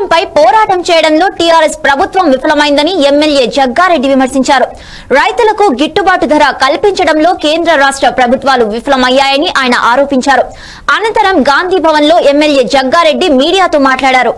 పథకంపై పోరాటం చేయడంలో టీఆర్ఎస్ ప్రభుత్వం విఫలమైందని ఎమ్మెల్యే జగ్గారెడ్డి విమర్శించారు. రైతులకు గిట్టుబాటు ధర కల్పించడంలో కేంద్ర రాష్ట్ర ప్రభుత్వాలు విఫలమయ్యాయని ఆయన ఆరోపించారు. అనంతరం గాంధీ భవన్ లో ఎమ్మెల్యే జగ్గారెడ్డి మీడియాతో మాట్లాడారు.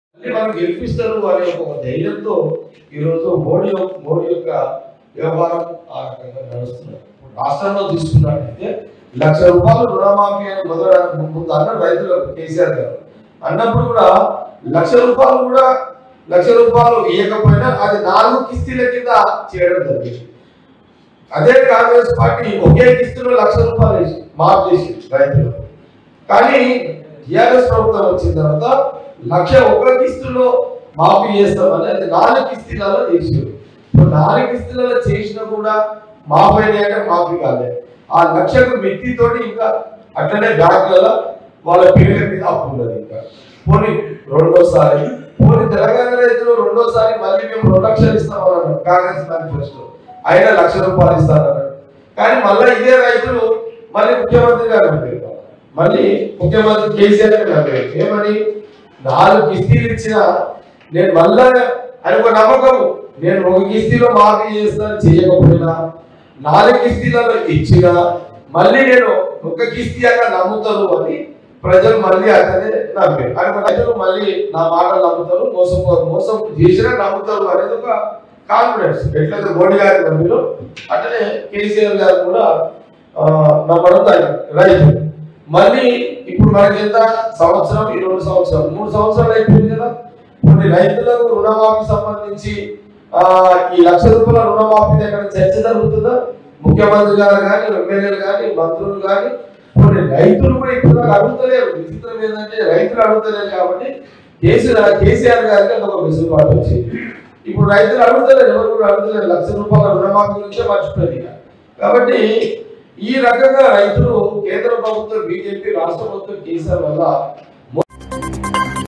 రాష్ట్రంలో తీసుకున్నట్టయితే ₹1,00,000 రుణమాఫీ అని మొదలడానికి ముందు అన్న రైతులకు కేసీఆర్ గారు అన్నప్పుడు కూడా ₹1,00,000 కూడా ₹1,00,000 ఇవ్వకపోయినా అది 4 కిస్తీల కింద చేయడం జరిగింది. అదే కాంగ్రెస్ పార్టీ ఒకే కిస్తీలో ₹1,00,000 మాఫ్ చేసి రైతులకు. కానీ టీఆర్ఎస్ ప్రభుత్వం వచ్చిన తర్వాత 1,00,000 ఒక కిస్తీలో మాఫీ చేస్తామని అది 4 కిస్తీలలో చేసారు. ఇప్పుడు 4 కిస్తీలలో చేసినా కూడా మాఫీ అంటే మాఫీ కాలేదు. ఆ 1,00,000కు మిత్తితోటి ఇంకా అట్లనే బ్యాంకులలో వాళ్ళ పేర్ల మీద అప్పు ఉన్నది. ఇంకా పోనీ రెండోసారి తెలంగాణ రైతులు రెండోసారి మళ్ళీ మేము 2,00,000 ఇస్తామన్నారు కాంగ్రెస్ మేనిఫెస్టో. అయినా ₹1,00,000 ఇస్తారన్నారు. కానీ మళ్ళీ ఇదే రైతులు మళ్ళీ ముఖ్యమంత్రి గారు అంటారు, మళ్ళీ ముఖ్యమంత్రి కేసీఆర్ గారు అంటారు ఏమని 4 కిస్తీలు ఇచ్చినా నేను మళ్ళా అని ఒక నమ్మకం, నేను ఒక కిస్తీలో మాఫీ చేస్తాను చేయకపోయినా 4 కిస్తీలలో ఇచ్చినా మళ్ళీ నేను ఒక కిస్తీ అన్న నమ్ముతారు అని ప్రజలు మళ్ళీ అతనే నమ్మారు. అని ప్రజలు మళ్ళీ నా మాటలు నమ్ముతారు, మోసం చేసినా నమ్ముతారు అనేది ఒక కాన్ఫిడెన్స్. ఎట్లయితే మోడీ గారి నమ్మిలో అట్లనే కేసీఆర్ గారు కూడా నమ్మడం రైతు. మళ్ళీ ఇప్పుడు మనకి ఎంత సంవత్సరం, 2 సంవత్సరాలు, 3 సంవత్సరాలు అయిపోయింది కదా. కొన్ని రైతులకు రుణమాఫీ సంబంధించి ఈ ₹1,00,000 రుణమాఫీ దగ్గర చర్చ జరుగుతుందా? ముఖ్యమంత్రి గారు కానీ, ఎమ్మెల్యేలు కానీ, మంత్రులు కానీ కొన్ని రైతులు కూడా ఇప్పుడు అడుగుతలేరు. విచిత్రం ఏంటంటే రైతులు అడుగుతలేరు కాబట్టి కేసీఆర్ గారికి ఒక వెసులుబాటు వచ్చింది. ఇప్పుడు రైతులు అడుగుతలేరు, ఎవరు కూడా అడుగుతలేరు. ₹1,00,000 రుణమాఫీ నుంచే మర్చిపోయింది. కాబట్టి ఈ రకంగా రైతులు కేంద్ర ప్రభుత్వం, బీజేపీ, రాష్ట్ర ప్రభుత్వం కేసీఆర్ వల్ల